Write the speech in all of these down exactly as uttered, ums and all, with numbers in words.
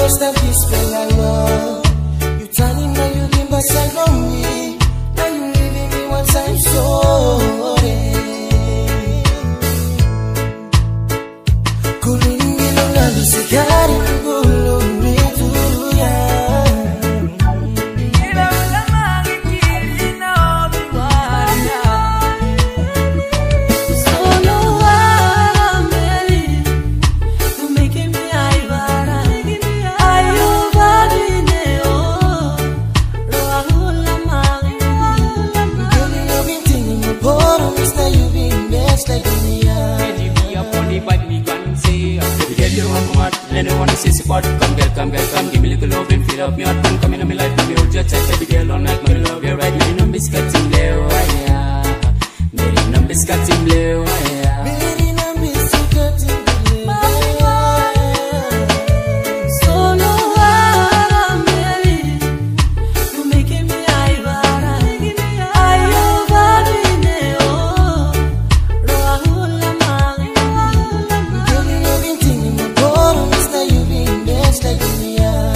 lost and peace fell I love. You turning now you give my side on me. Now you leaving me once I'm sorry. Kulingi no nabi sigari ngulu mituya. Anyone is support, come girl, come girl, come give me little love and fill up me heart. Come in on me life, come here, just chat, baby girl, all night, my love you right. Me no biscuits in blue, yeah. Me no biscuits in blue, yeah. Me no biscuits in blue, Solo Mary, you making me aivara. Ayo vadineo, roahula mari. girl, you know been thinking my bottom is that you been best like me, yeah.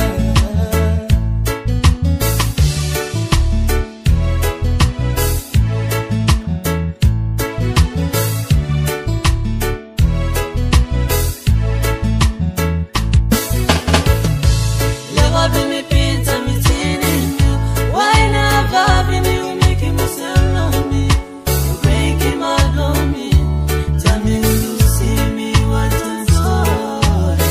Never been me pizza, me teeny. Why never been you making me so lonely? You breaking my lonely. Tell me you see me what I'm sorry.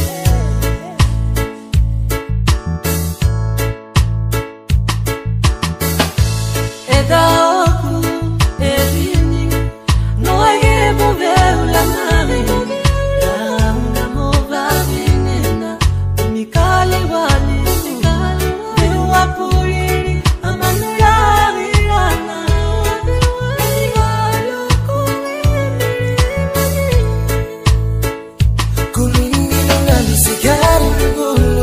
Eda oku, edini. No I give over la mari. La una mova vinena. Mikali wali. Biwa puri. Amanulari rana. Kulingi no nabi sigari ngulu